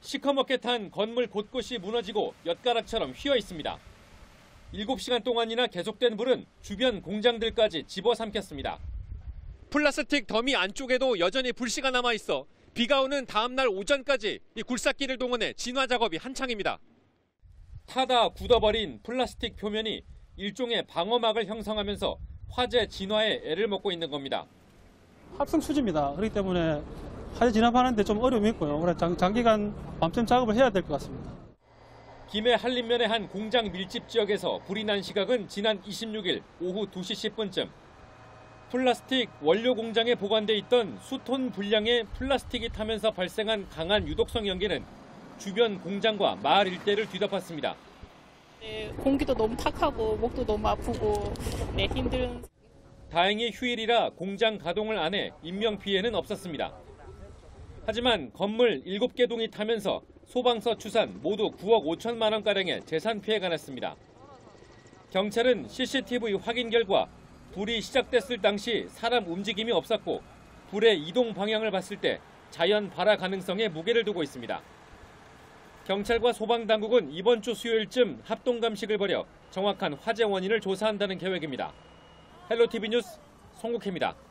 시커멓게 탄 건물 곳곳이 무너지고 엿가락처럼 휘어 있습니다. 7시간 동안이나 계속된 불은 주변 공장들까지 집어삼켰습니다. 플라스틱 더미 안쪽에도 여전히 불씨가 남아있어 비가 오는 다음 날 오전까지 이 굴삭기를 동원해 진화 작업이 한창입니다. 타다 굳어버린 플라스틱 표면이 일종의 방어막을 형성하면서 화재 진화에 애를 먹고 있는 겁니다. 합성 수지입니다. 그렇기 때문에 화재 진압하는데 좀 어려움이 있고요. 그래서 장기간 밤샘 작업을 해야 될 것 같습니다. 김해 한림면의 한 공장 밀집 지역에서 불이 난 시각은 지난 26일 오후 2시 10분쯤. 플라스틱 원료 공장에 보관돼 있던 수톤 분량의 플라스틱이 타면서 발생한 강한 유독성 연기는 주변 공장과 마을 일대를 뒤덮었습니다. 네, 공기도 너무 탁하고 목도 너무 아프고 힘든. 다행히 휴일이라 공장 가동을 안 해 인명 피해는 없었습니다. 하지만 건물 7개 동이 타면서 소방서 추산 모두 9억 5천만 원가량의 재산 피해가 났습니다. 경찰은 CCTV 확인 결과 불이 시작됐을 당시 사람 움직임이 없었고 불의 이동 방향을 봤을 때 자연 발화 가능성에 무게를 두고 있습니다. 경찰과 소방당국은 이번 주 수요일쯤 합동감식을 벌여 정확한 화재 원인을 조사한다는 계획입니다. 헬로티비 뉴스 송국혜입니다.